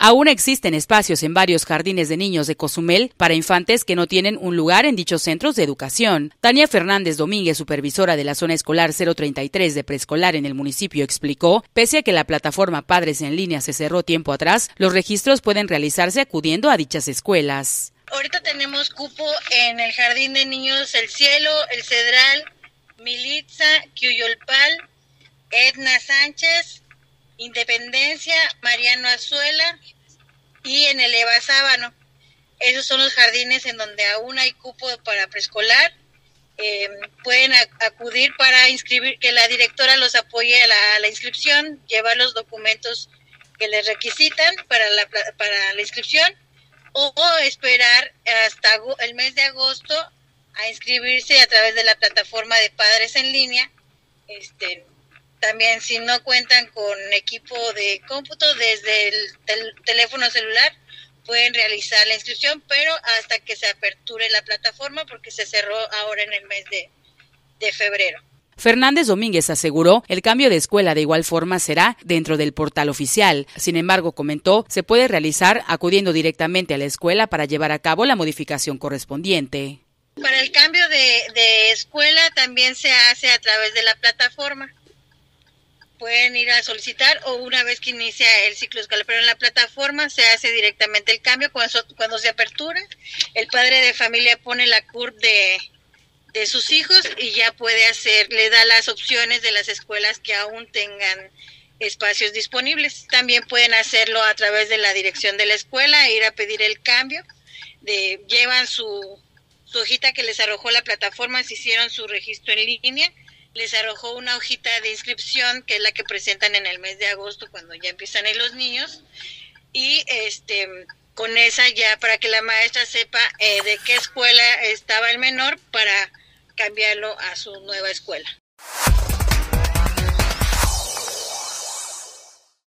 Aún existen espacios en varios jardines de niños de Cozumel para infantes que no tienen un lugar en dichos centros de educación. Tania Fernández Domínguez, supervisora de la zona escolar 033 de preescolar en el municipio, explicó, pese a que la plataforma Padres en Línea se cerró tiempo atrás, los registros pueden realizarse acudiendo a dichas escuelas. Ahorita tenemos cupo en el Jardín de Niños El Cielo, El Cedral, Militza, Cuyolpal, Edna Sánchez, Independencia, Mariano Azuela y en el Eva Sábano. Esos son los jardines en donde aún hay cupo para preescolar. Pueden acudir para inscribir, que la directora los apoye a la inscripción, llevar los documentos que les requisitan para la inscripción o esperar hasta el mes de agosto a inscribirse a través de la plataforma de Padres en Línea. También si no cuentan con equipo de cómputo desde el teléfono celular, pueden realizar la inscripción, pero hasta que se aperture la plataforma porque se cerró ahora en el mes de febrero. Fernández Domínguez aseguró el cambio de escuela de igual forma será dentro del portal oficial. Sin embargo, comentó, se puede realizar acudiendo directamente a la escuela para llevar a cabo la modificación correspondiente. Para el cambio de escuela también se hace a través de la plataforma. Pueden ir a solicitar o una vez que inicia el ciclo escolar, pero en la plataforma se hace directamente el cambio. Cuando se apertura, el padre de familia pone la CURP de sus hijos y ya le da las opciones de las escuelas que aún tengan espacios disponibles. También pueden hacerlo a través de la dirección de la escuela, ir a pedir el cambio, llevan su hojita que les arrojó la plataforma, si hicieron su registro en línea, les arrojó una hojita de inscripción que es la que presentan en el mes de agosto cuando ya empiezan ahí los niños y con esa ya para que la maestra sepa de qué escuela estaba el menor para cambiarlo a su nueva escuela.